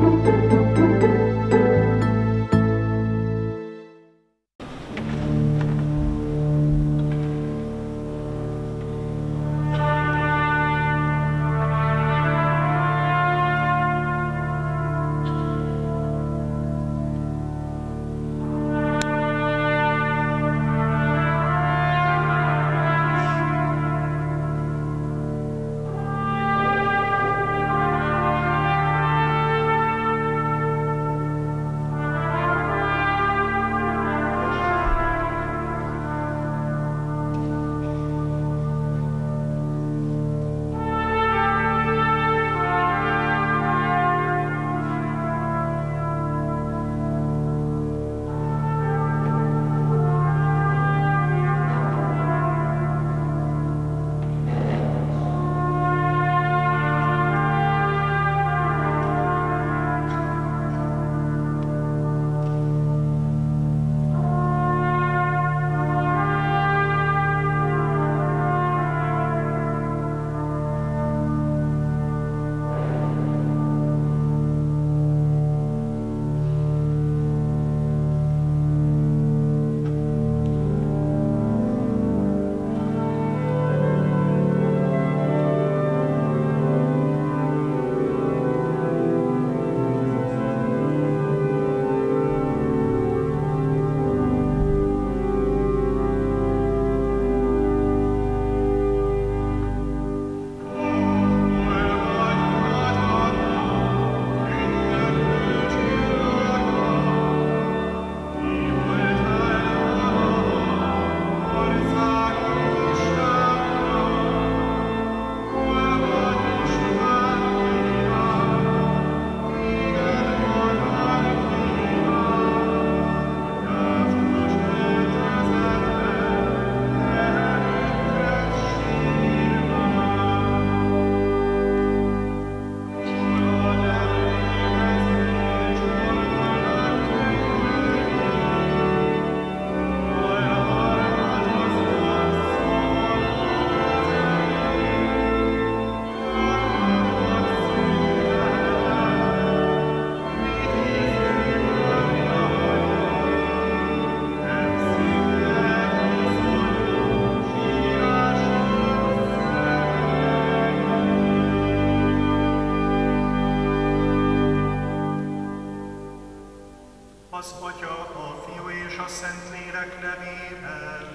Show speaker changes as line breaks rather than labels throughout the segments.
Az Atya, a Fiú és a Szentlélek nevében.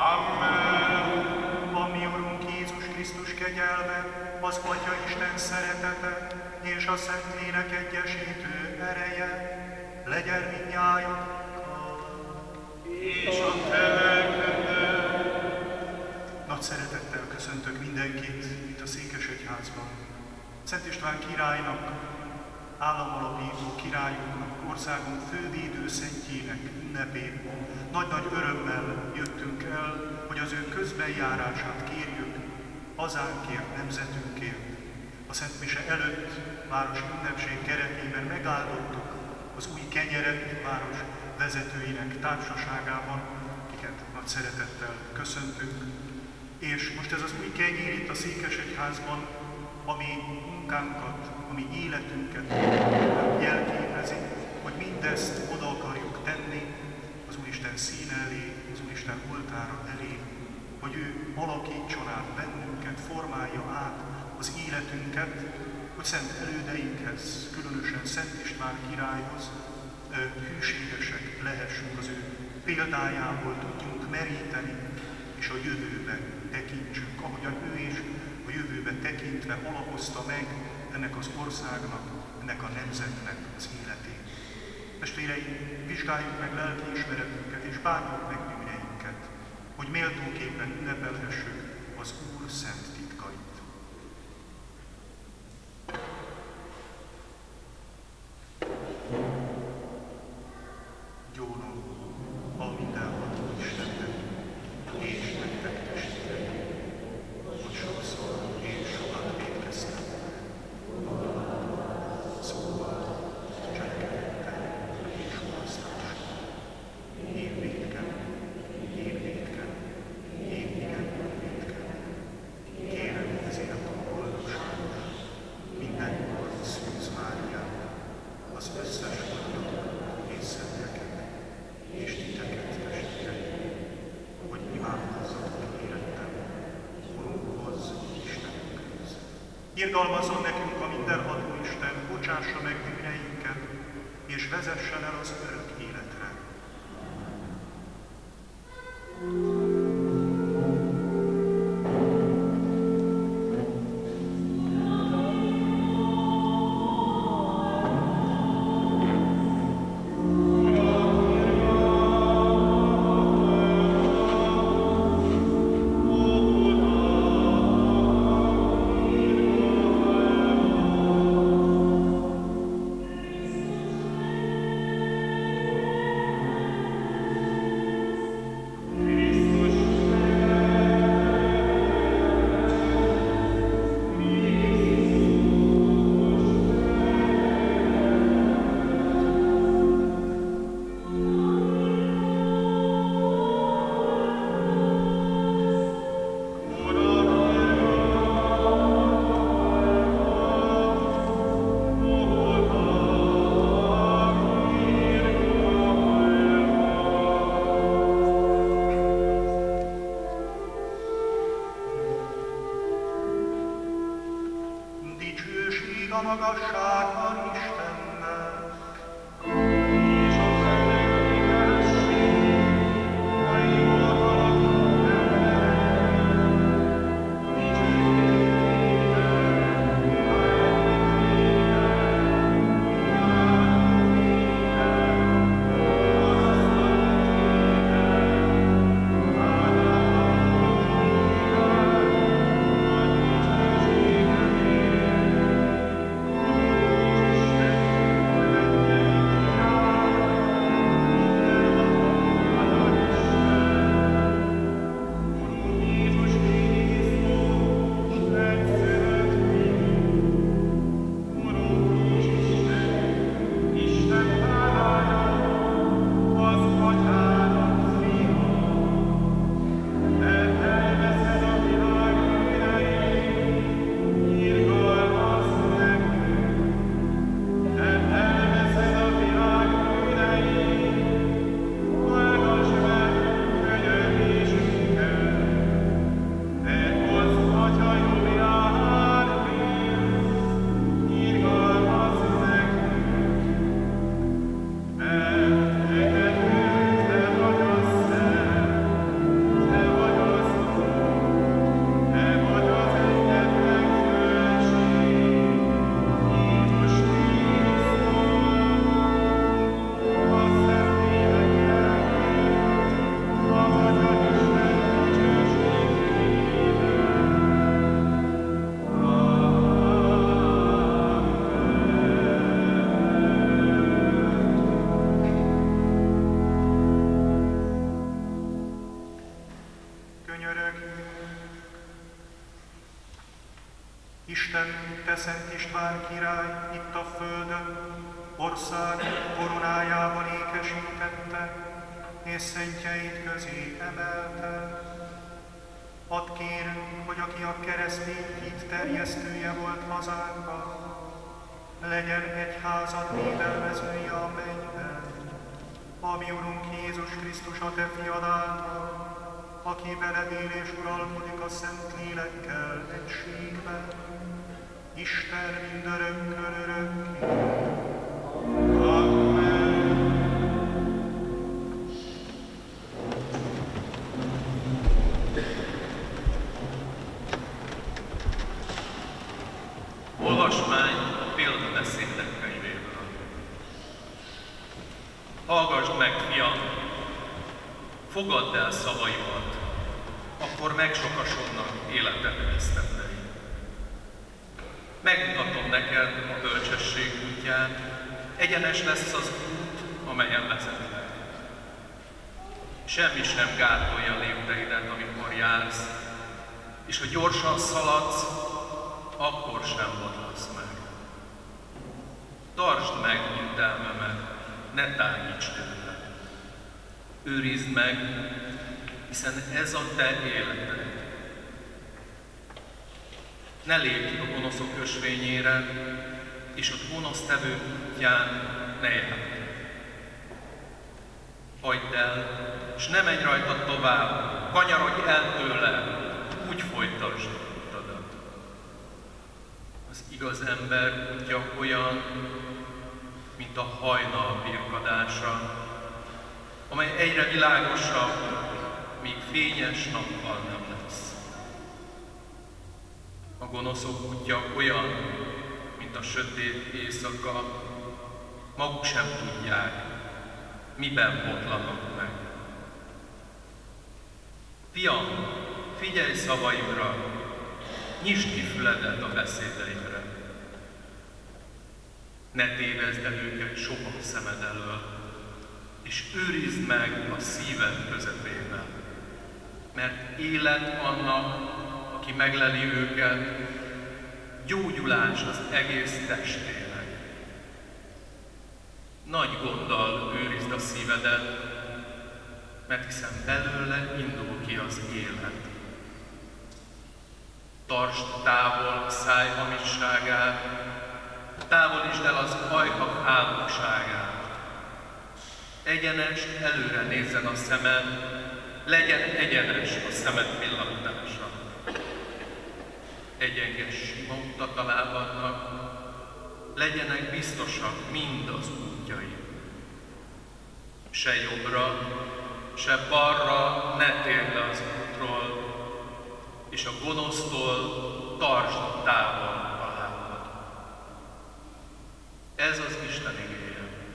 Amen.
A mi Urunk Jézus Krisztus kegyelme, az Atya Isten szeretete és a Szentlélek egyesítő ereje legyen mindnyájakkal.
És a te lelkeddel.
Nagy szeretettel köszöntök mindenkit itt a Székesegyházban. Szent István királynak, államalapító királyunknak, országunk fővédő szentjének ünnepén nagy-nagy örömmel jöttünk el, hogy az ő közbenjárását kérjük hazánkért, nemzetünkért. A Szent Mise előtt város ünnepség keretében megáldottuk az új kenyeret város vezetőinek társaságában, akiket nagy szeretettel köszöntünk. És most ez az új kenyér itt a Székesegyházban, ami munkánkat, ami életünket jelképezi, hogy mindezt oda akarjuk tenni az Úristen színe elé, az Úristen oltára elé, hogy ő alakítson át bennünket, formálja át az életünket, hogy szent elődeinkhez, különösen Szent István királyhoz hűségesek lehessünk, az ő példájából tudjunk meríteni, és a jövőbe tekintsünk, ahogyan ő is a jövőbe tekintve alapozta meg ennek az országnak, ennek a nemzetnek az életét. Testvéreim, vizsgáljuk meg lelkiismeretünket és bánjuk meg bűneinket, hogy méltóképpen ünnepelhessük az Úr szent titkait. Gyónom a mindenható Istennek, és nektek testvéreim, hogy sokszor és sokat vétkeztem. Szóval, cselekedettel és mulasztással. Én vétkem, én vétkem, én igen vétkem. Irgalmazzon nekünk a mindenható Isten, bocsássa meg bűneinket, és vezessen el az örök életre. A magasságban Istennek, és a felelősség, a jól haladó Isten, te Szent István király, itt a földön, ország koronájával ékesítette, és szentjeid közé emelte. Add kérünk, hogy aki a keresztény hit terjesztője volt hazánkban, legyen egyházad védelmezője a mennyben, a mi Urunk Jézus Krisztus a te fiad által, aki veled él és uralkodik a Szent Lélekkel egységben, Isten mindörökkön örökké. Amen.
Olvasmány példabeszédek könyvéből. Hallgass meg, fiam, fogadd el szavaimat, akkor megsokasodnak életed esztendei. Megmutatom neked a bölcsesség útját, egyenes lesz az út, amelyen vezetek. Semmi sem gátolja lépteidet, amikor jársz, és ha gyorsan szaladsz, akkor sem vadulsz meg. Tartsd meg intelmemet, ne tágíts tőle. Őrizd meg, hiszen ez a te életed. Ne lépj a gonoszok ösvényére, és a gonosztevő útján ne járj. Hagyd el, és ne menj rajta tovább, kanyarodj el tőle, úgy folytasd utadat. igaz ember útja olyan, mint a hajnal birkadása, amely egyre világosabb, míg fényes nappal nem lesz. A gonoszok útja olyan, mint a sötét éjszaka, maguk sem tudják, miben botlanak meg. Fiam, figyelj szavaimra, nyisd ki füledet a beszédeimre. Ne tévezd el őket soha szemed elől, és őrizd meg a szíved közepével. Mert élet annak, aki megleli őket, gyógyulás az egész testének. Nagy gonddal őrizd a szívedet, mert hiszen belőle indul ki az élet. Tartsd távol a száj hamisságát, távolítsd el az ajkak álmokságát. Egyenes előre nézzen a szemed, legyen egyenes a szemed pillantása. Egyenges sima utat a lábadnak, legyenek biztosak mind az útjai. Se jobbra, se balra ne térj le az útról, és a gonosztól tartsd távol a lábad. Ez az Isten igéje.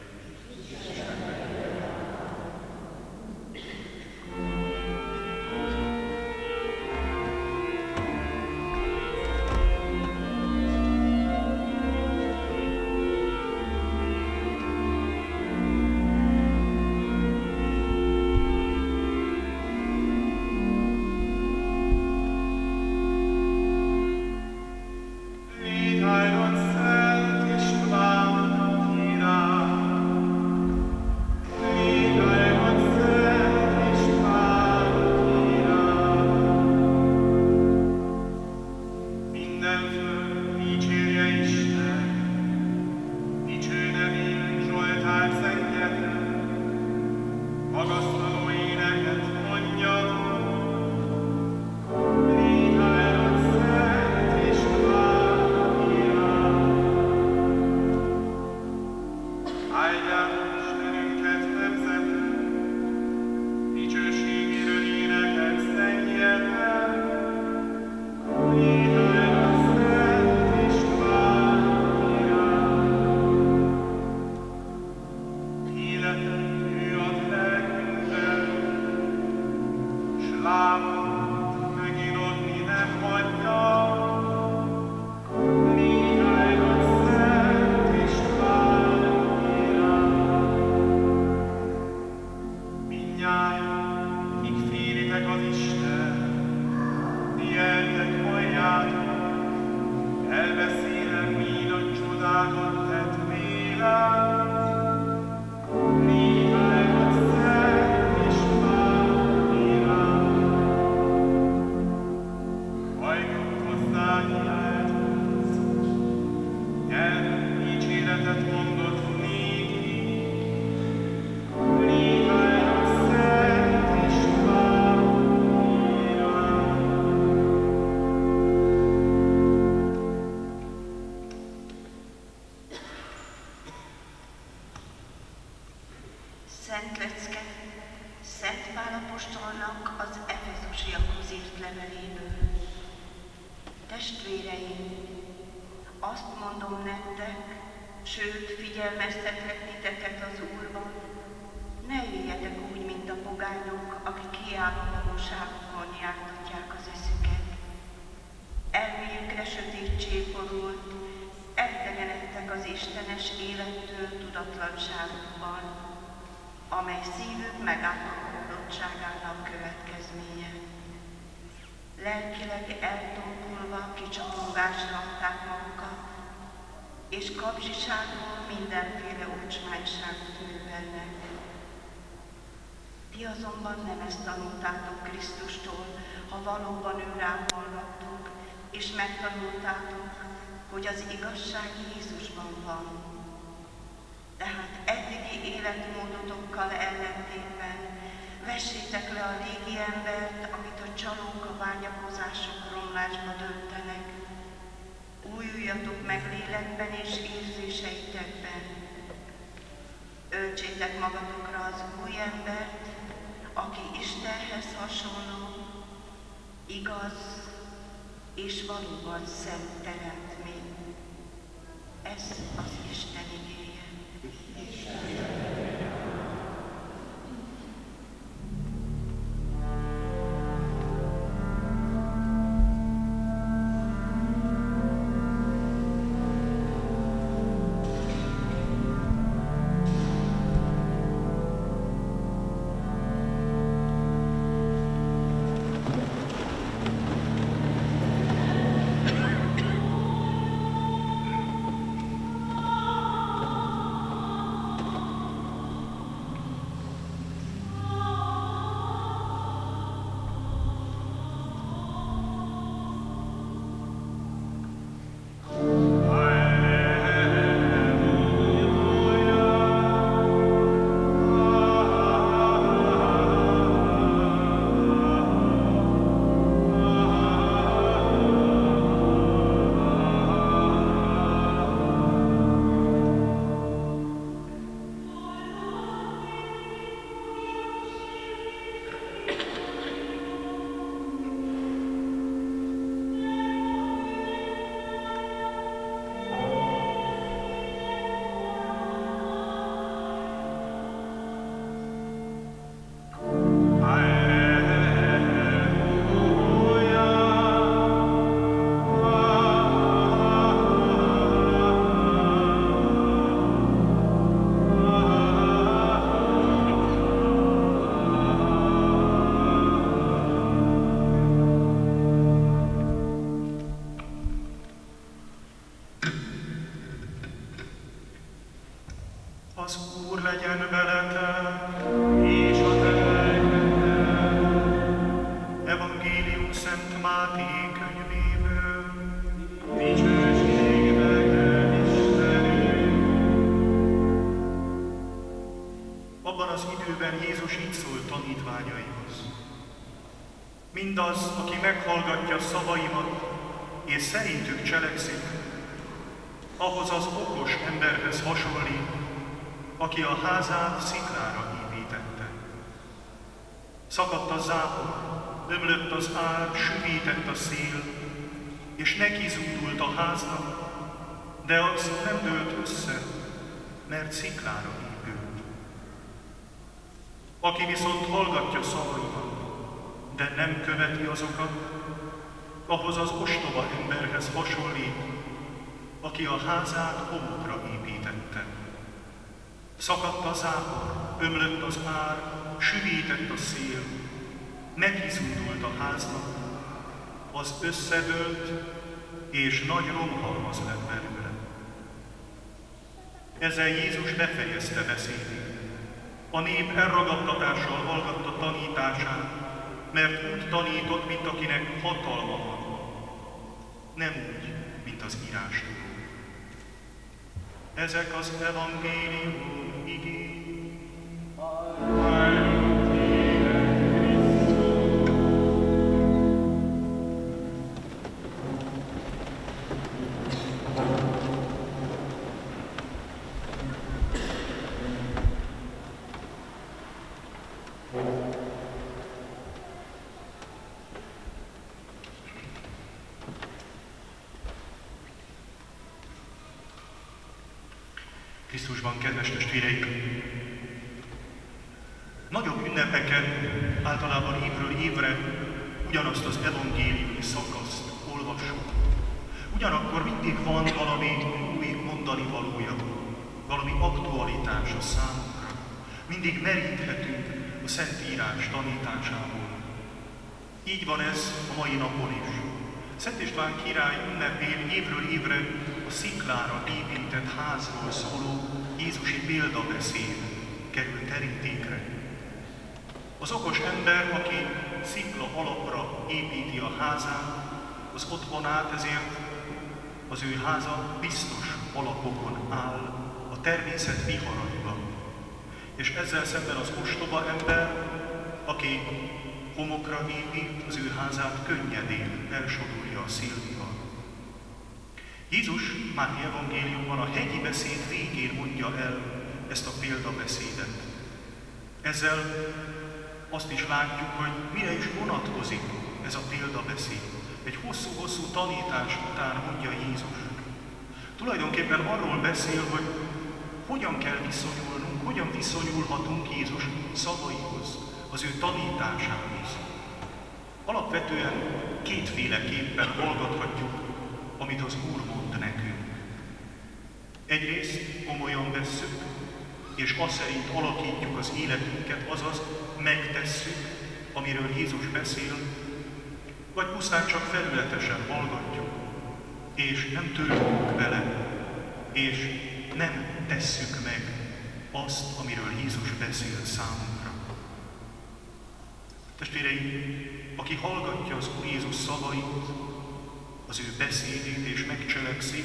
Szent lecke Szent Pál apostolnak az Efezusiakhoz írt leveléből. Testvéreim, azt mondom nektek, sőt figyelmeztetlek titeket az Úrban, ne éljetek úgy, mint a pogányok, akik hiába valóságokon jártatják az eszüket. Elméjükre sötétség borult, elidegenedtek az istenes élettől tudatlanságukban, amely szívük megállapodtságának következménye. Lelkileg eltompulva kicsapongásra adták magukat, és kapzsiságból mindenféle ocsmányságot művelnek. Ti azonban nem ezt tanultátok Krisztustól, ha valóban őrá hallgattok, és megtanultátok, hogy az igazság Jézusban van. Tehát eddigi életmódotokkal ellentétben vessétek le a régi embert, amit a csalók a vágyakozások romlásba döntenek. Újuljatok meg lélekben és érzéseitekben. Öltsétek magatokra az új embert, aki Istenhez hasonló, igaz és valóban szent teremtmény. Ez az Isten igéje.
Az Úr legyen veletek,
és a te lelkeddel.
Evangélium Szent Máté könyvéből.
Dicsőség neked, Istenünk!
Abban az időben Jézus így szólt tanítványaihoz. Mindaz, aki meghallgatja szavaimat, és szerintük cselekszik, ahhoz az okos emberhez hasonlít, aki a házát sziklára építette. Szakadt a zápor, ömlött az ár, süvített a szél, és neki zúdult a háznak, de az nem dőlt össze, mert sziklára épült. Aki viszont hallgatja szavaimat, de nem követi azokat, ahhoz az ostoba emberhez hasonlít, aki a házát homokra építette. Szakadt a zápor, ömlött az ár, süvített a szél, nekizúdult a háznak, az összedőlt, és nagy romhalmaz lett belőle. Ezzel Jézus befejezte beszédét. A nép elragadtatással hallgatta tanítását, mert úgy tanított, mint akinek hatalma van. Nem úgy, mint az írástudó. Ezek az evangélium igény. Krisztusban, kedves testvéreim! Nagyobb ünnepeken általában évről évre ugyanazt az evangéliumi szakaszt olvassuk. Ugyanakkor mindig van valami új mondani valója, valami aktualitás a számunkra. Mindig meríthetünk a Szentírás tanításából. Így van ez a mai napon is. Szent István király ünnepén évről évre a sziklára épített házról szóló jézusi példabeszéd kerül terítékre. Az okos ember, aki szikla alapra építi a házát, az otthonát, ezért az ő háza biztos alapokon áll a természet viharaiban. És ezzel szemben az ostoba ember, aki homokra épít, az ő házát könnyedén elsodorja a szélvihar. Jézus Máté evangéliumban a hegyi beszéd végén mondja el ezt a példabeszédet. Ezzel azt is látjuk, hogy mire is vonatkozik ez a példabeszéd. Egy hosszú-hosszú tanítás után mondja Jézus. Tulajdonképpen arról beszél, hogy hogyan kell viszonyulnunk, hogyan viszonyulhatunk Jézus szavaihoz, az ő tanításához. Alapvetően kétféleképpen hallgathatjuk, amit az Úr mond nekünk. Egyrészt komolyan vesszük, és azt szerint alakítjuk az életünket, azaz megtesszük, amiről Jézus beszél, vagy pusztán csak felületesen hallgatjuk, és nem törődünk vele, és nem tesszük meg azt, amiről Jézus beszél számunkra. Testvéreim, aki hallgatja az Úr Jézus szavait, az ő beszédét és megcselekszi,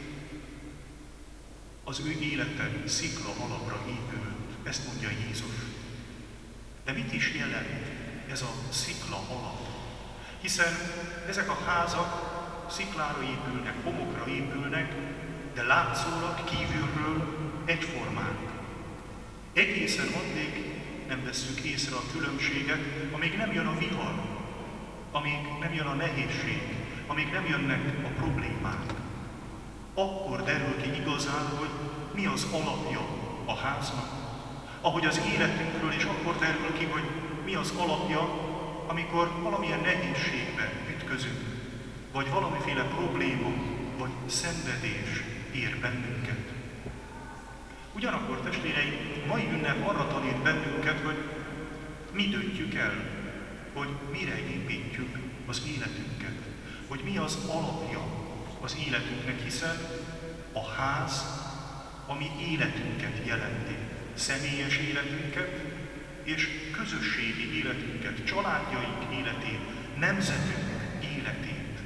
az ő élete szikla alapra épült. Ezt mondja Jézus. De mit is jelent ez a szikla alap? Hiszen ezek a házak sziklára épülnek, homokra épülnek, de látszólag kívülről egyformák. Egészen addig nem vesszük észre a különbséget, amíg nem jön a vihar, amíg nem jön a nehézség, amíg nem jönnek a problémák. Akkor derül ki igazán, hogy mi az alapja a háznak, ahogy az életünkről, és akkor derül ki, hogy mi az alapja, amikor valamilyen nehézségbe ütközünk, vagy valamiféle probléma, vagy szenvedés ér bennünket. Ugyanakkor, testvéreim, mai ünnep arra tanít bennünket, hogy mi döntjük el, hogy mire építjük az életünket, hogy mi az alapja az életünknek, hiszen a ház a mi életünket jelenti, személyes életünket és közösségi életünket, családjaink életét, nemzetünk életét.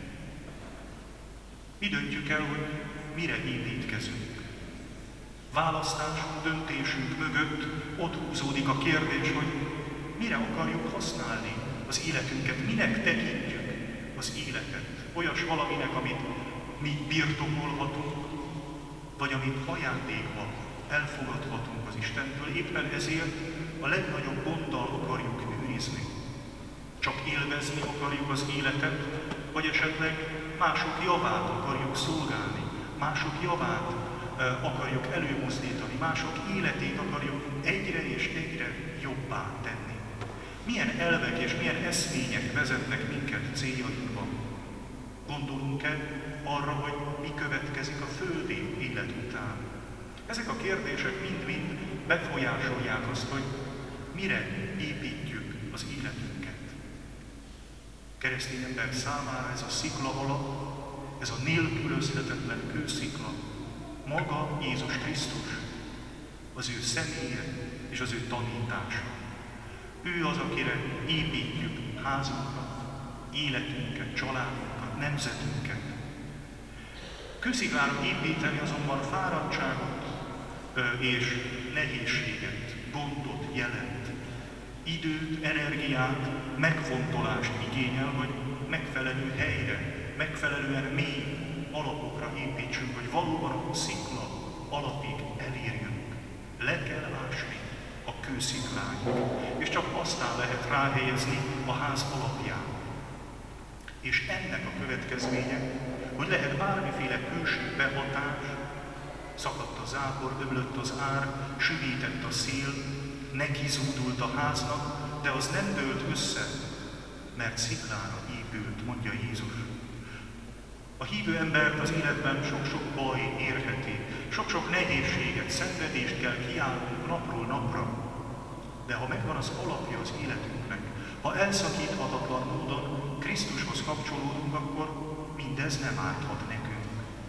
Mi döntjük el, hogy mire építkezünk. Választásunk, döntésünk mögött ott húzódik a kérdés, hogy mire akarjuk használni az életünket, minek tekintjük az életet. Olyas valaminek, amit mi birtokolhatunk, vagy amit ajándékba elfogadhatunk az Istentől. Éppen ezért a legnagyobb gonddal akarjuk őrizni. Csak élvezni akarjuk az életet, vagy esetleg mások javát akarjuk szolgálni, mások javát akarjuk előmozdítani, mások életét akarjuk egyre és egyre jobbá tenni. Milyen elvek és milyen eszmények vezetnek minket céljainkban? Gondolunk-e arra, hogy mi következik a földi élet után? Ezek a kérdések mind-mind befolyásolják azt, hogy mire építjük az életünket. Keresztény ember számára ez a szikla alap, ez a nélkülözhetetlen kőszikla, maga Jézus Krisztus, az ő személye és az ő tanítása. Ő az, akire építjük házunkat, életünket, családunkat, nemzetünket. Kősziklára építeni azonban fáradtságot és nehézséget, gondot jelent. Időt, energiát, megfontolást igényel, hogy megfelelő helyre, megfelelően mély alapokra építsünk, hogy valóban a szikla alapig elérjünk. Le kell ásni a kősziklányt, és csak aztán lehet ráhelyezni a ház alapján. És ennek a következménye, hogy lehet bármiféle külső behatás, szakadt a zápor, öblött az ár, süvített a szél, nekizúdult a háznak, de az nem dőlt össze, mert sziklára épült, mondja Jézus. A hívő embert az életben sok-sok baj érheti, sok-sok nehézséget, szenvedést kell kiállnunk napról napra. De ha megvan az alapja az életünknek, ha elszakíthatatlan módon Krisztushoz kapcsolódunk, akkor mindez nem árthat nekünk.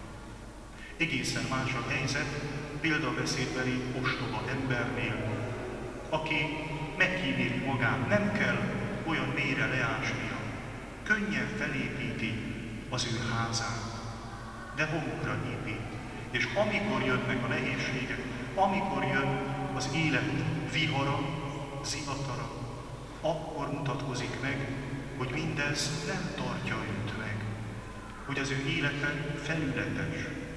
Egészen más a helyzet példabeszédbeli ostoba embernél, aki megkíméli magát, nem kell olyan mélyre leásnia, könnyen felépíti az ő házát, de homokra épít. És amikor jönnek a nehézségek, amikor jön az élet vihara, zivatara, akkor mutatkozik meg, hogy mindez nem tartja őt meg. hogy az ő élete felületes.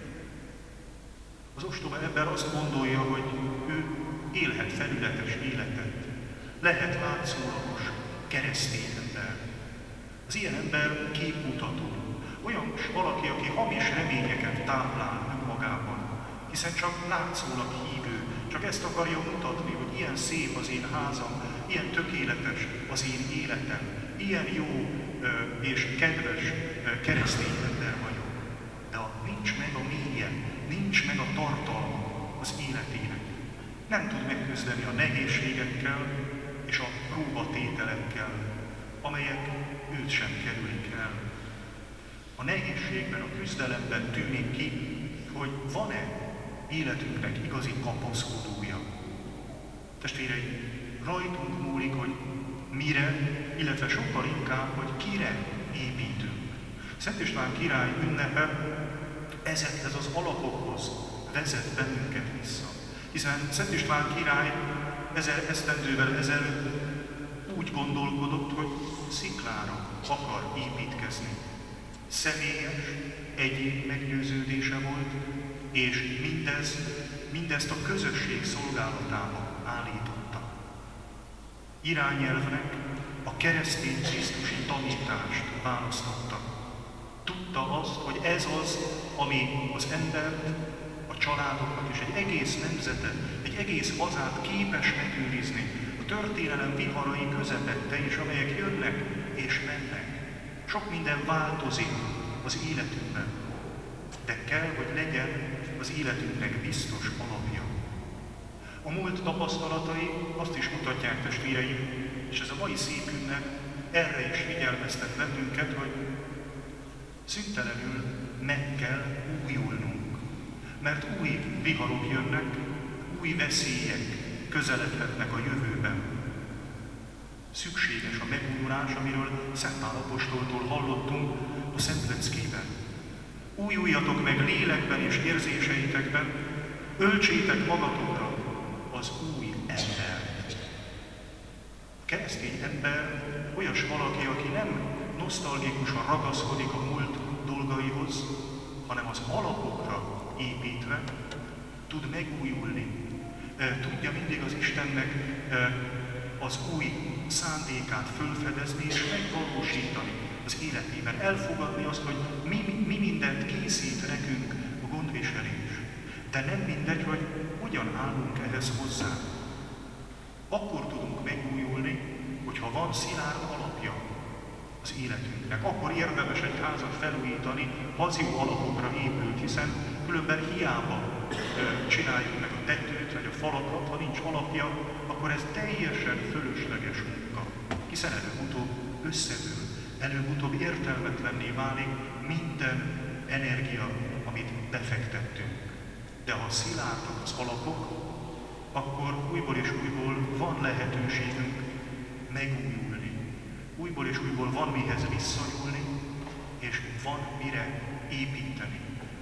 Az ostoba ember azt gondolja, hogy ő élhet felületes életet, lehet látszólagos, keresztény ember. Az ilyen ember képmutató, olyan valaki, aki hamis reményeket táplál önmagában, hiszen csak látszólag hívő, csak ezt akarja mutatni, hogy ilyen szép az én házam, ilyen tökéletes az én életem, ilyen jó és kedves keresztény ember vagyok. De nincs meg a mélye, nincs meg a tartalma az életének. Nem tud megküzdeni a nehézségekkel és a próbatételekkel, amelyek őt sem kerülik el. A nehézségben, a küzdelemben tűnik ki, hogy van-e életünknek igazi kapaszkodója. Testvéreim, rajtunk múlik, hogy mire, illetve sokkal inkább, hogy kire építünk. Szent István király ünnepe ezekhez az alapokhoz vezet bennünket vissza. Hiszen Szent István király 1000 esztendővel ezelőtt úgy gondolkodott, hogy sziklára akar építkezni. Személyes, egyéni meggyőződése volt, és mindezt a közösség szolgálatába állította. Irányelvnek a keresztény krisztusi tanítást választotta. Tudta azt, hogy ez az, ami az embert, a családokat és egy egész nemzetet, egy egész hazát képes megőrizni a történelem viharai közepette is, amelyek jönnek és mennek. Sok minden változik az életünkben, de kell, hogy legyen az életünknek biztos alapja. A múlt tapasztalatai azt is mutatják, testvéreim, és ez a mai szép ünnep erre is figyelmeztet bennünket, hogy szüntelenül meg kell újulnunk, mert új viharok jönnek, új veszélyek közeledhetnek a jövőben. Szükséges a megújulás, amiről Szent Pál apostoltól hallottunk a Szent Leckében. Újuljatok meg lélekben és érzéseitekben, öltsétek magatokra az új embert. A keresztény ember olyas valaki, aki nem nosztalgikusan ragaszkodik a múlt dolgaihoz, hanem az alapokra építve tud megújulni. Tudja mindig az Istennek az új szándékát fölfedezni és megvalósítani az életében. Elfogadni azt, hogy mi mindent készít nekünk a gondviselés. De nem mindegy, hogy hogyan állunk ehhez hozzá. Akkor tudunk megújulni, hogyha van szilárd alapja az életünknek. Akkor érdemes egy házat felújítani, ha az jó alapokra épült, hiszen különben hiába csináljuk meg a tetőt, vagy a falakat, ha nincs alapja, akkor ez teljesen fölösleges munka, hiszen előbb-utóbb összedől, előbb-utóbb értelmetlenné válik minden energia, amit befektettünk. De ha szilárdak az alapok, akkor újból és újból van lehetőségünk megújulni. Újból és újból van mihez visszanyúlni, és van mire építeni.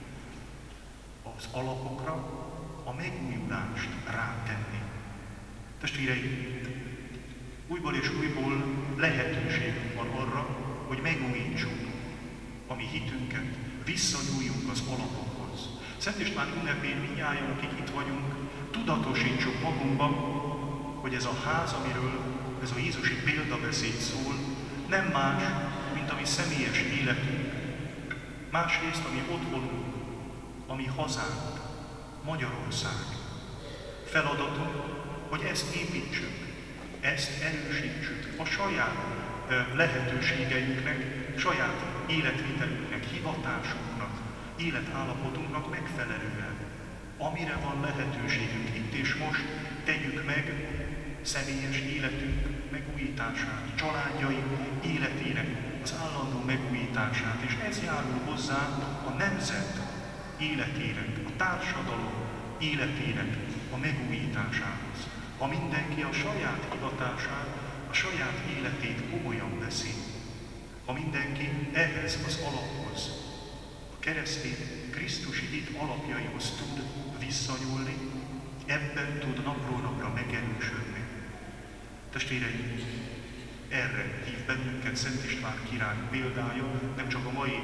Az alapokra a megújulást rátenni. Testvéreim, újból és újból lehetőségünk van arra, hogy megújítsuk a mi hitünket, visszanyúljunk az alapokhoz. Szent István ünnepén mindnyájan, akik itt vagyunk, tudatosítsuk magunkban, hogy ez a ház, amiről ez a jézusi példabeszéd szól, nem más, mint a mi személyes életünk. Másrészt a mi otthonunk, a mi hazánk, Magyarország. Feladatunk, hogy ezt építsük, ezt erősítsük a saját lehetőségeinknek, saját életvitelünknek, hivatásunknak, életállapotunknak megfelelően. Amire van lehetőségünk itt és most, tegyük meg személyes életünk megújítását, családjaink életének az állandó megújítását, és ez járul hozzá a nemzet életének, a társadalom életének a megújításához. Ha mindenki a saját hivatását, a saját életét komolyan veszi, ha mindenki ehhez az alaphoz, a keresztény krisztusi hit alapjaihoz tud visszanyúlni, ebben tud napról napra megerősödni. Testvéreim, erre hív bennünket Szent István király példája, nem csak a mai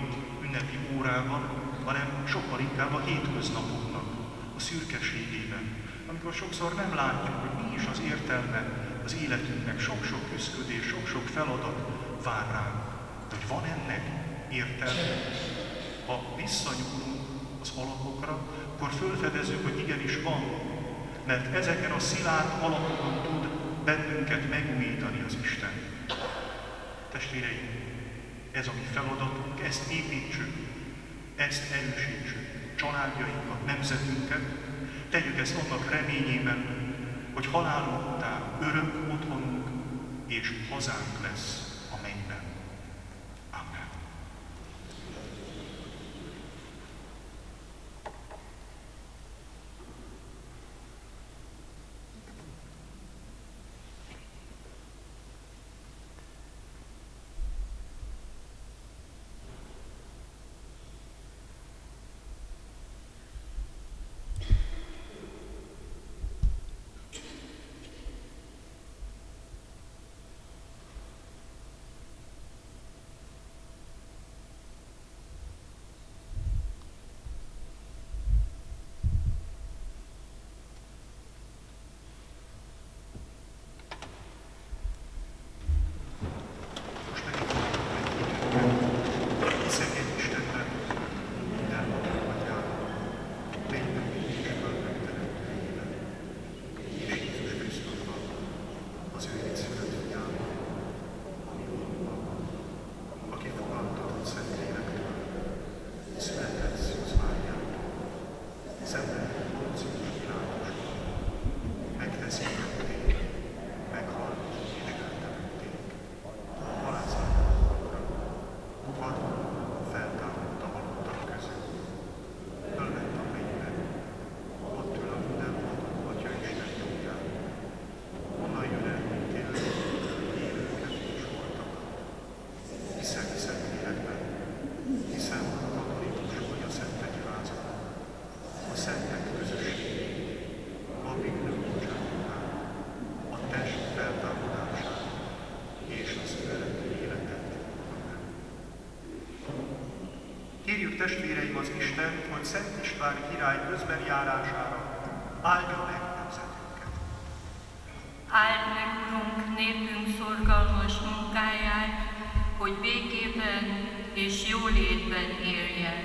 ünnepi órában, hanem sokkal inkább a hétköznapoknak, a szürkeségében, amikor sokszor nem látjuk, hogy mi is az értelme az életünknek, sok-sok küszködés, sok-sok feladat vár ránk. Hogy van ennek értelme? Ha visszanyúlunk az alapokra, akkor fölfedezzük, hogy igenis van, mert ezeken a szilárd alapokon tud bennünket megújítani az Isten. Testvéreim, ez a mi feladatunk, ezt építsük, ezt erősítsük, családjainkat, nemzetünket, tegyük ezt annak reményében, hogy halálunk után örök otthonunk és hazánk lesz a mennyben. Amen. Kérjük testvéreim az Istent, hogy Szent István király közben járására áldja meg nemzetünket.
Áld meg, Urunk, népünk szorgalmas munkáját, hogy békében és jólétben éljen.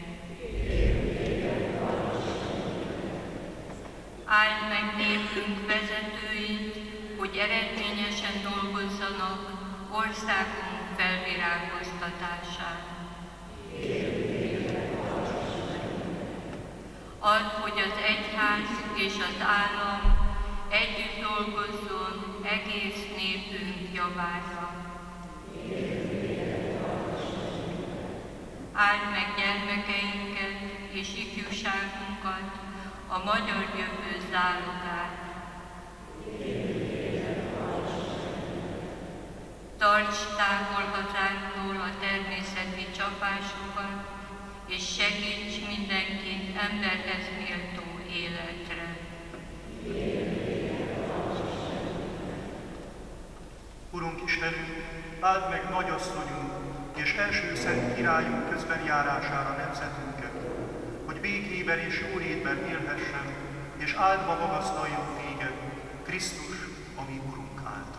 Áld meg népünk vezetőit, hogy eredményesen dolgozzanak országunk felvirágoztatásán. Add, hogy az egyház és az állam együtt dolgozzon egész népünk javára. Áld meg gyermekeinket és ifjúságunkat, a magyar jövő zálogát. Tarts távol hazánktól a természeti csapásokat, és segíts mindenkit emberhez méltó életre.
Urunk Istenünk, áld meg nagyasszonyunk és első szent királyunk közben járására nemzetünket, hogy békében és jólétben élhessen, és áldva magasztaljon téged, Krisztus, a mi Urunk által.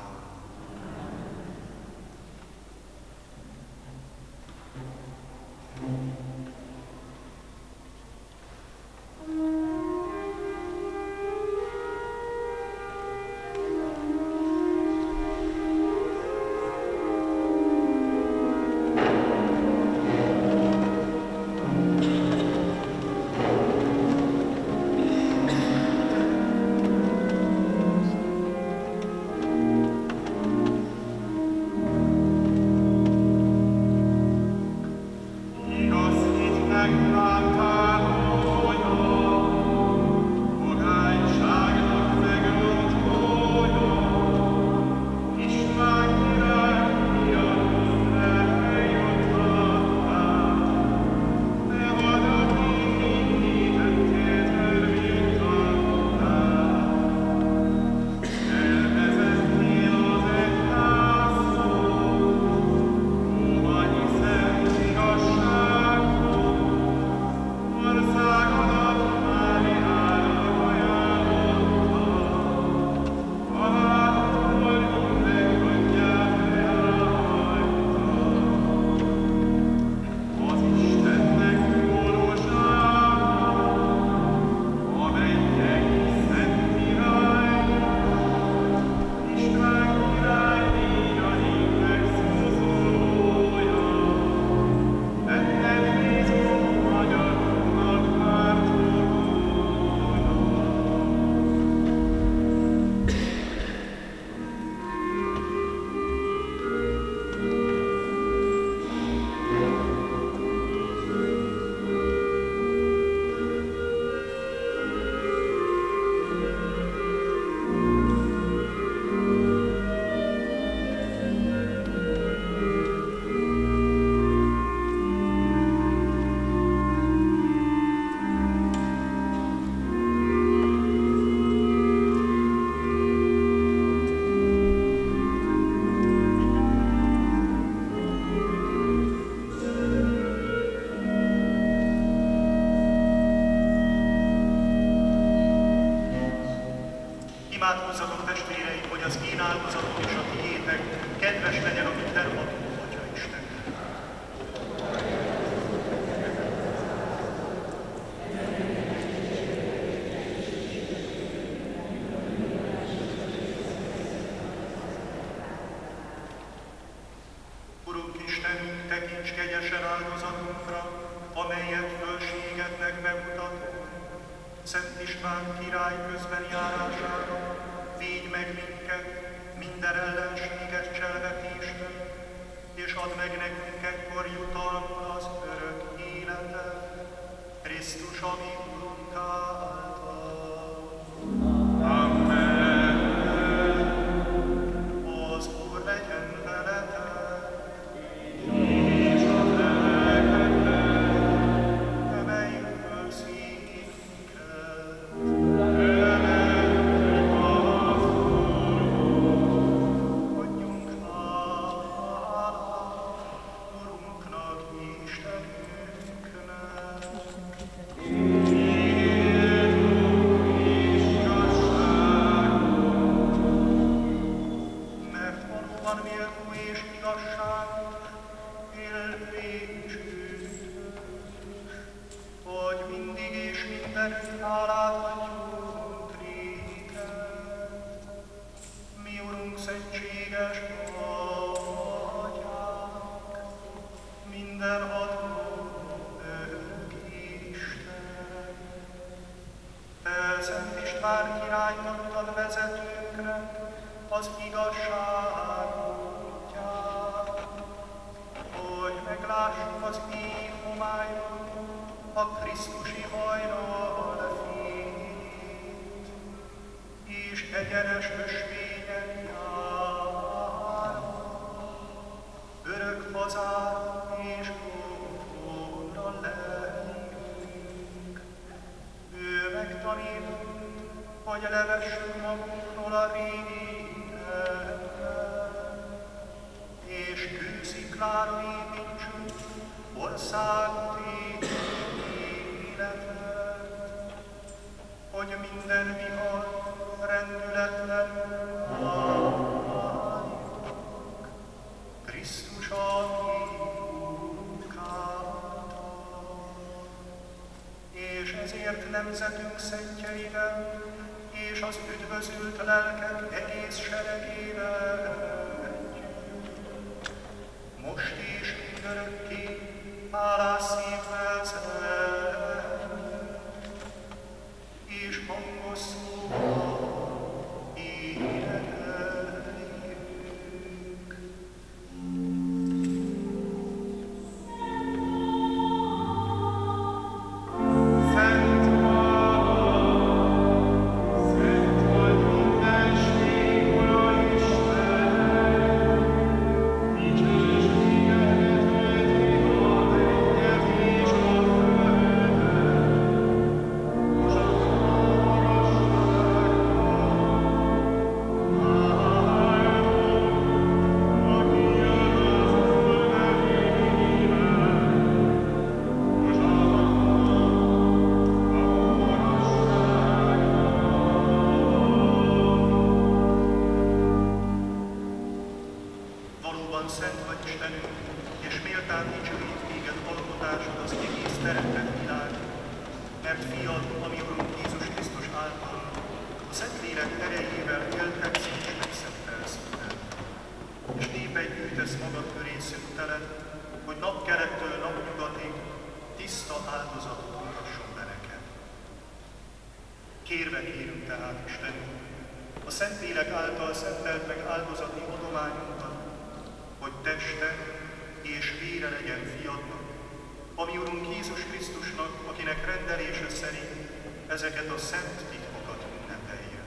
Imádkozzatok testvéreim, hogy az én áldozatom és a tiétek kedves legyen a mindenható Atya Isten. Urunk Istenünk, tekints kegyesen áldozatunkra, amelyet fölségednek bemutatunk. Szent István király közben járására, védj meg minket minden ellenséges cselvetéstől, és add meg nekünk egykor jutalmul az örök életet, Krisztus, a mi Urunk által.
Amen.
Az Úr legyen veletek.
És a lelkeddel.
Emeljük föl szívünket.
Emeltük az
Adjunk hálát Urunknak, Istenünknek. Mert valóban méltó és igazságos, élvénysünk, hogy mindig és mindenütt hálát adjunk néked. Mi, Urunk, szentséges Atyánk, mindenható örök Isten. Te, Szent István király, adtad vezetőnkre az igazság útját, hogy meglássuk az év homályban a Krisztusi hajnal fényét, és egyenes ösvényen járva, örök hazára és otthonra legyünk. Ő megtanít, hogy levessük magunkról a régi tervet, és kősziklára építsünk országot és életet, hogy minden vihar rendületlenül álljuk, Krisztus a mi Urunk által. És ezért nemzetünk szentjeivel és az üdvözült lelkek egész seregével együtt, most és mindörökké hálás szívvel zengünk, és hangos szóval énekeljünk.
Szent vagy mindenség, Ura Isten, dicsőségedet ölti a mennyet és a földet. Hozsanna magasságba, áldott, aki jön az Úr nevében. Hozsanna
Valóban szent vagy Istenünk, és méltán dicsőít téged alkotásod az egész teremtett világ, mert fiad, a mi Urunk Jézus Krisztus által, a Szentlélek erejével élhetsz és megszentelsz minden. És népet gyűjtesz magad köré szünteled, hogy napkelettől napnyugatig tiszta áldozatot mutasson be neked. Kérve kérünk tehát, Istenünk, a Szentlélek által szentelt meg áldozati adományunkat, hogy teste és vére legyen fiadnak, a mi Urunk Jézus Krisztusnak, akinek rendelése szerint ezeket a szent titkokat ünnepeljük.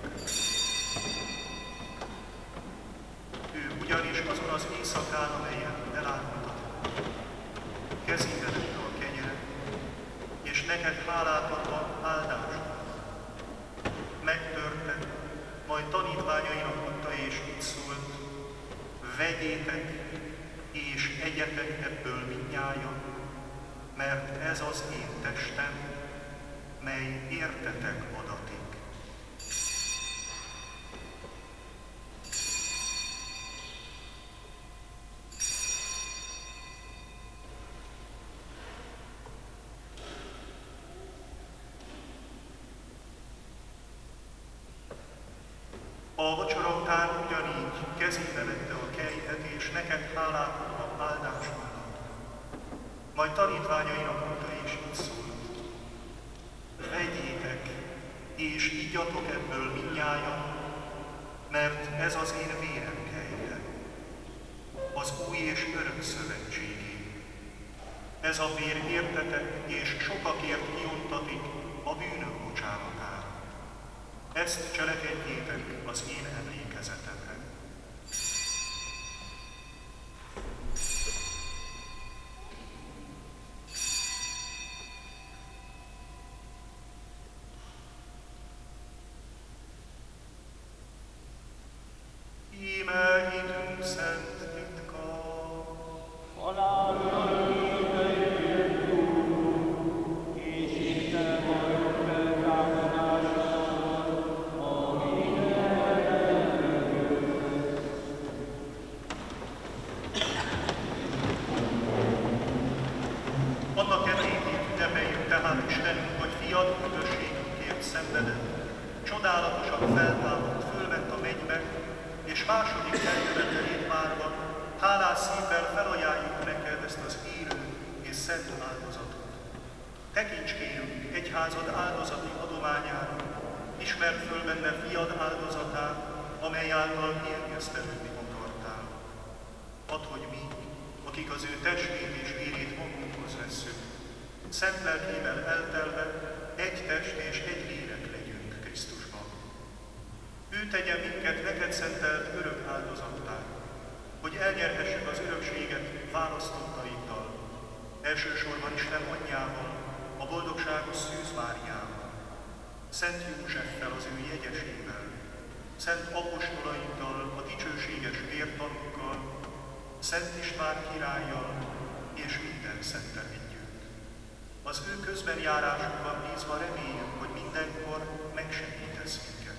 Ő ugyanis azon az éjszakán, amelyen elárultatott, kezébe vette a kenyeret, és neked hálát adva áldást megtörte, majd tanítványainak mondta, és így szólt: vegyétek és egyetek ebből mindnyájan, mert ez az én testem, mely értetek adatik. A vacsora után ugyanígy kezébe vette a kejhet, és neked hálát adva áldást mondott. Majd tanítványainak mondta, és így szólt: vegyétek, és igyatok ebből mindnyájan, mert ez az én vérem kejhe, az új és örök szövetségé. Ez a vér értetek, és sokakért kiontatik a bűnök bocsánatára. Ezt cselekedjétek az én emlékezetemre. Íme hitünk szent titka, annak emlékét ünnepeljük tehát Istenünk, hogy fiad üdvösségünkért szenvedett, csodálatosan feltámadt, fölment a mennybe, és második eljövetelét várva, hálás szívvel felajánljuk neked ezt az élő és szent áldozatot. Tekints kérünk egyházad áldozati adományára, ismerd föl benne fiad áldozatát, amely által kiengesztelődni akartál. Add, hogy mi, akik az ő testét és vérét magunkhoz vesszük, szent lelkével eltelve egy test és egy lélek legyünk Krisztusban. Ő tegye minket neked szentelt örök áldozattá, hogy elnyerhessük az örökséget választottaiddal, elsősorban Isten anyjával, a boldogságos Szűz Máriával, Szent Józseffel, az ő jegyesével, szent apostolaiddal, a dicsőséges vértanúkkal, Szent István királlyal és minden szenttel együtt. Az ő közben járásukban bízva reméljük, hogy mindenkor megsegítesz minket.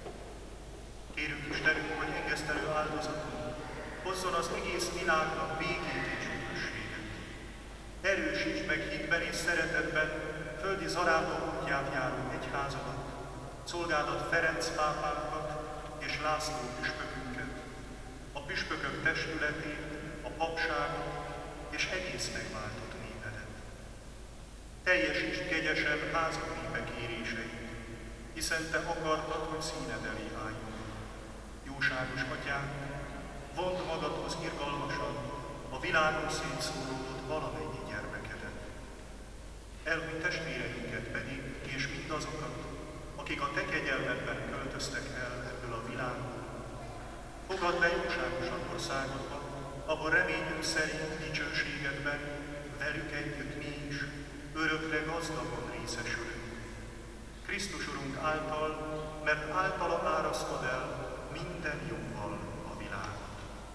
Kérünk Istenünk, hogy engesztelő áldozatunk hozzon az egész világnak békét és üdvösséget. Erősítsd meg hitben és szeretetben földi zarándok útját járó egyházadat, szolgádat Ferenc pápánkat és László püspökünket, a püspökök testületét, a papságot és egész megváltott népedet. Teljesítsd kegyesen házad népe kéréseit, hiszen te akartad, hogy színed elé álljunk. Jóságos atyánk, vond magadhoz irgalmasan a világon szétszóródott valamennyi gyermekedet. Elhunyt testvéreinket pedig, és mindazokat, akik a te kegyelmedben költöztek el ebből a világból. Fogadd be jóságosan országodba, ahol reményünk szerint dicsőségedben velük együtt mi is örökre gazdagon részesülünk. Krisztus Urunk által, mert általa árasztod el minden jóval a világot.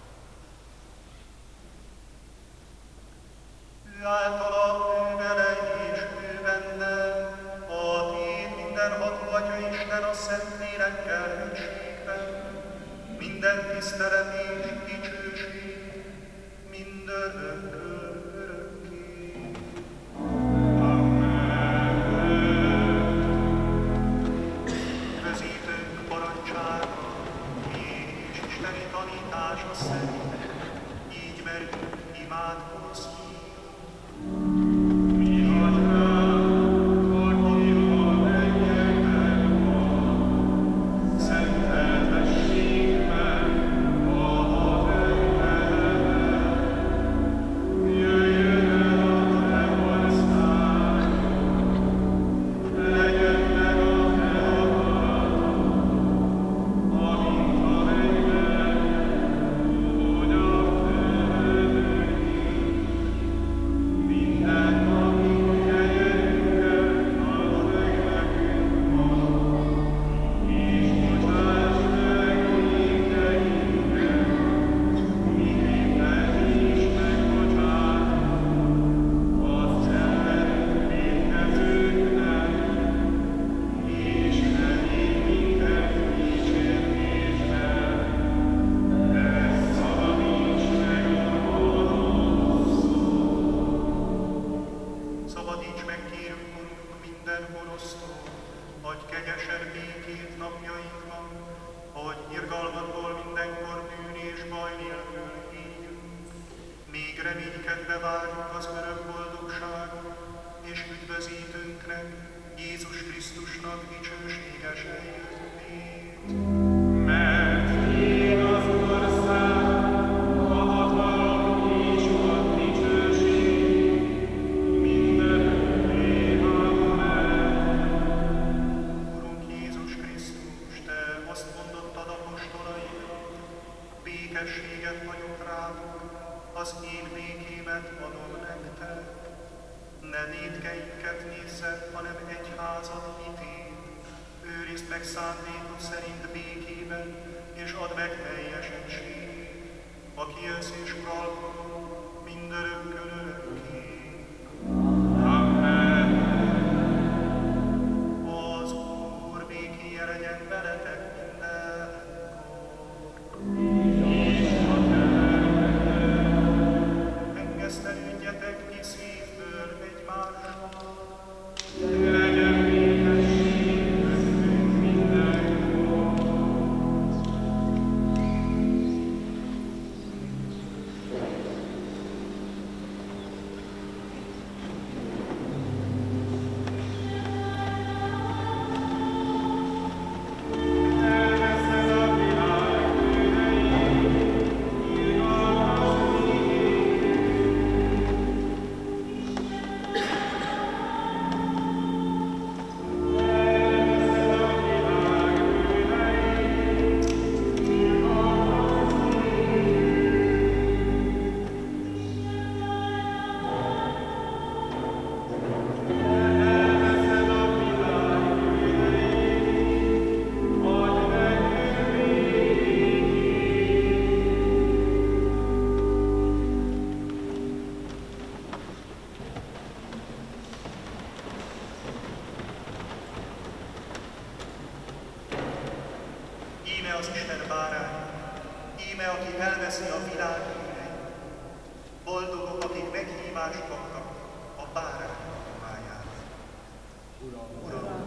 Ő általa, ő vele és ő benne, a Tét mindenható Atya Isten a Szent Lélekkel egységben, minden tisztelet és dicsőség, mindörökkön örökké. Közítőnk parancsára és isteni tanítása szerint így merjünk imádkozni.
Minden
szíves eljönni.
Mert Tiéd az ország, a hatalom és a dicsőség, mindörökké. Amen.
Urunk Jézus Krisztus, Te azt mondottad apostolainak, békességet hagyok rátok, az én békémet adom nektek. Ne vétkeinket nézzed, hanem egyházat hitét. Őrizd meg szándékod szerint békében, és add meg teljes egységét, aki jössz és uralkodó mindörökkön örökké.
Amen.
Az Úr békéje legyen veletek mindenkor. Engesztelődjetek ki szívből egymással.
Legyen békesség köztünk mindenkor. Elveszed a világ bűneit, irgalmaz
Íme az Isten bárány, íme, aki elveszi a világ bűneit. Boldogok, akik meghívást kaptak a bárány májára. Uram!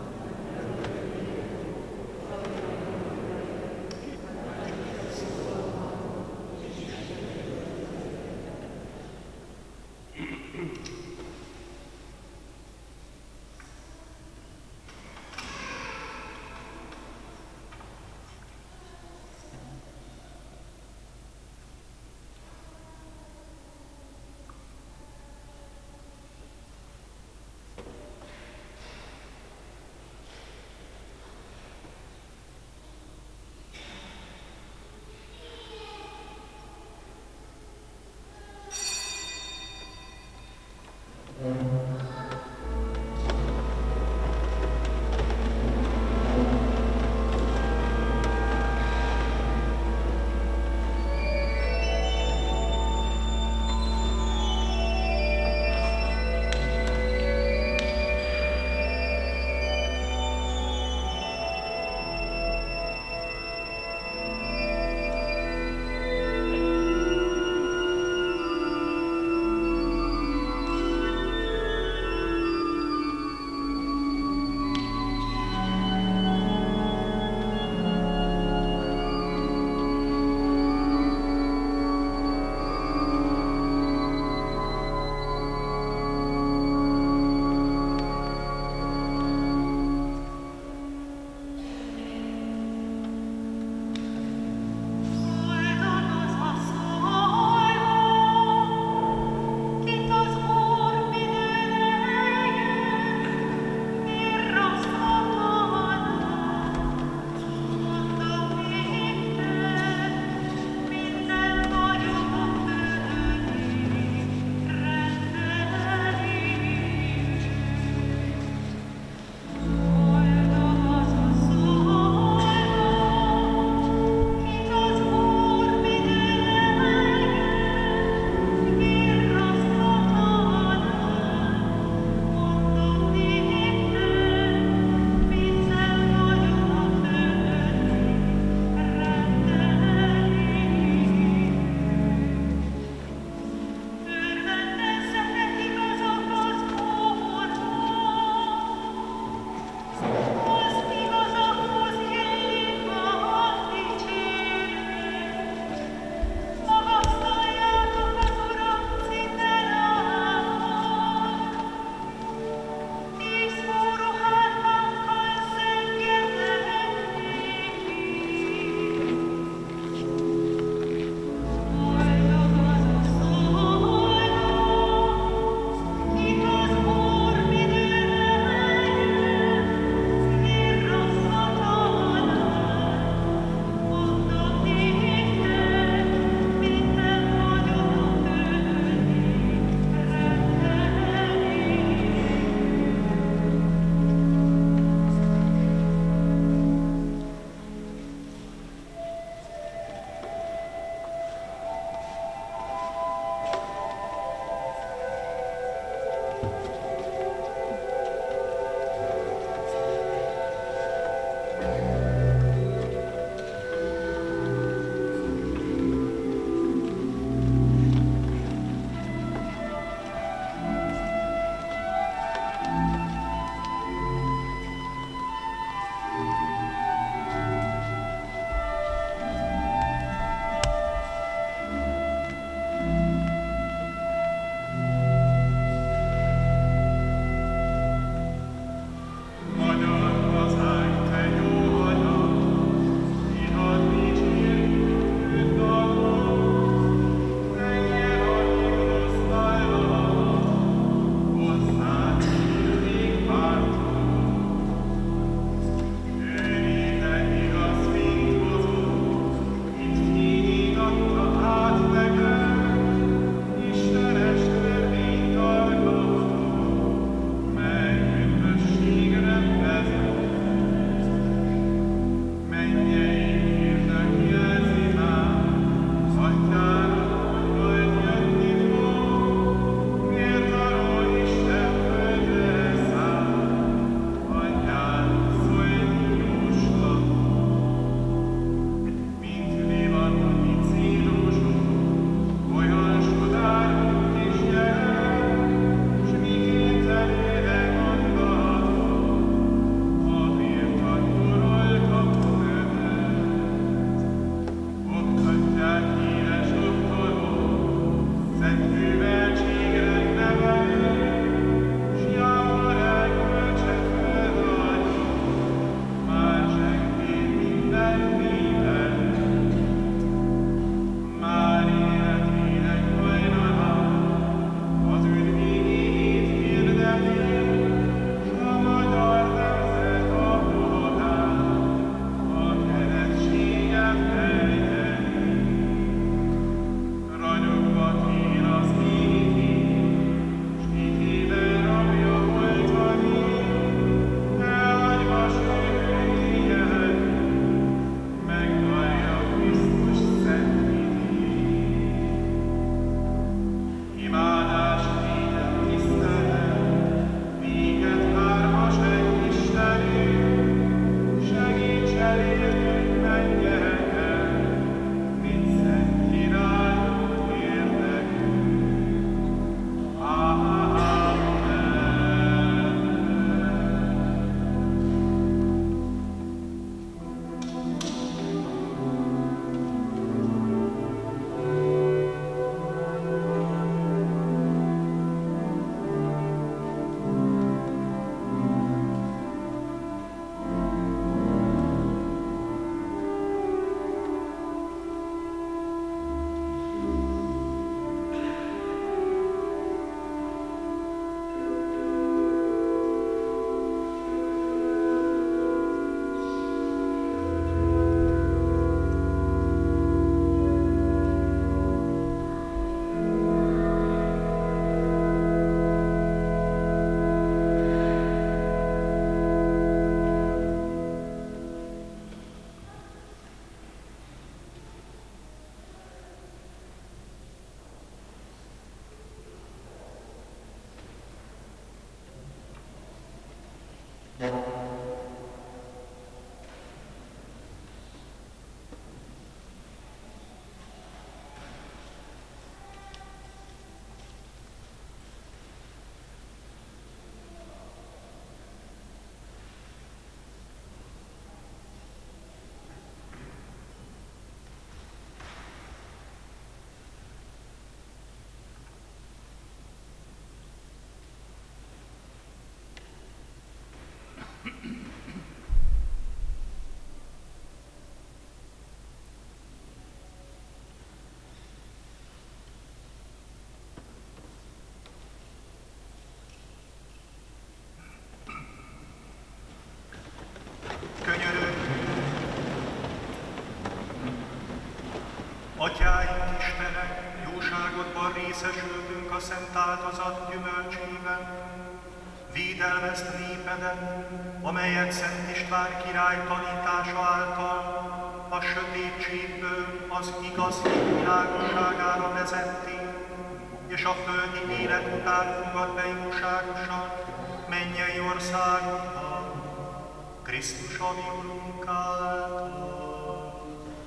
Atyáink Istenek, jóságodban részesültünk a szent áldozat gyümölcsében. Védelmezd népedet, amelyet Szent István király tanítása által a sötétségből az igaz hit világosságára vezették, és a földi élet után fogad be jóságosan mennyei országokba, Krisztus a mi Urunk által.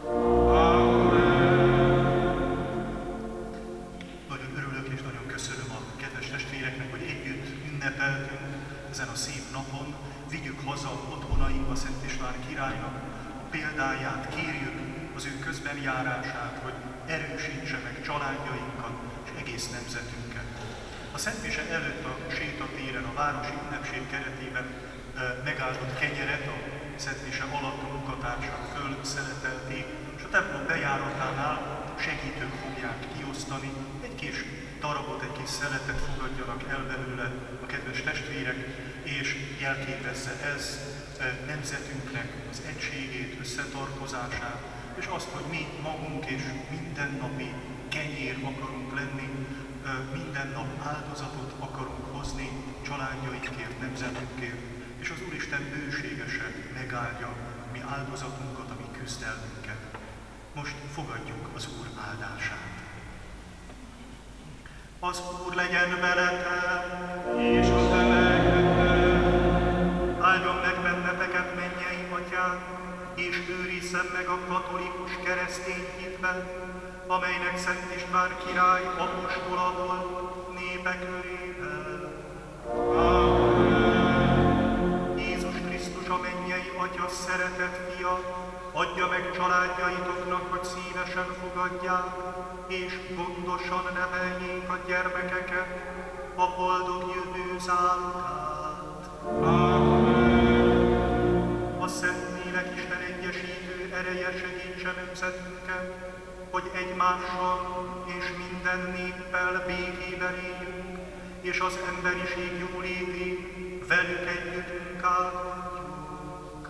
Nagyon örülök és nagyon köszönöm a kedves testvéreknek, hogy együtt ünnepeltünk ezen a szép napon. Vigyük haza otthonainkba Szent István királynak a példáját, kérjük az ő közbenjárását, hogy erősítse meg családjainkat és egész nemzetünket. A Szent Mise előtt a sétatéren, a városi ünnepség keretében megáldott kenyeret a Szent Mise alatt a munkatársak fölszeletelték, és a templom bejáratánál segítők fogják kiosztani. Egy kis darabot, egy kis szeletet fogadjanak el belőle a kedves testvérek, és jelképezze ez nemzetünknek az egységét, összetartozását, és azt, hogy mi magunk és mindennapi kenyér akarunk lenni, minden nap áldozatot akarunk hozni családjainkért, nemzetünkért, és az Úristen bőségesen megáldja mi áldozatunkat, a mi küzdelmünket. Most fogadjuk az Úr áldását. Az Úr legyen veletek,
és az emelkedett.
áldjon meg benneteket, mennyei Atyánk, és őrizzen meg a katolikus keresztény hitben, amelynek Szent István király apostola volt népe körében. Jézus Krisztus, a mennyei Atya szeretett fia, adja meg családjaitoknak, hogy szívesen fogadják, és gondosan neveljék a gyermekeket, a boldog jövő zálogát. A Szentlélek Isten egyesítő ereje segítse nemzetünket, hogy egymással és minden néppel békében éljünk, és az emberiség jólétét velük együtt munkálkodjuk.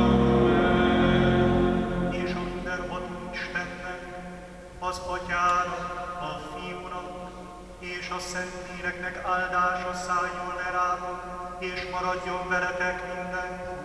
És a mindenható Istennek, az Atyának, a Fiúnak és a Szentléleknek áldása szálljon le rátok, és maradjon veletek mindenkor.